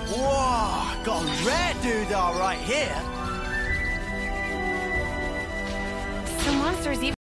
Whoa, got a rare doodah right here. Some monsters even